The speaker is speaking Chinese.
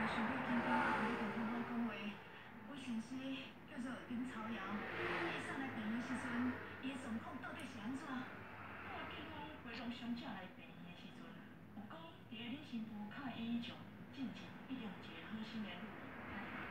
想要轻轻啊，你同我讲话。我上司叫做林朝瑶，伊送来病院时阵，伊的状况到底是安怎？ 我记讲陪同伤者来病院的时阵，有讲伫个恁新妇较医状，进前一定有一个好心的女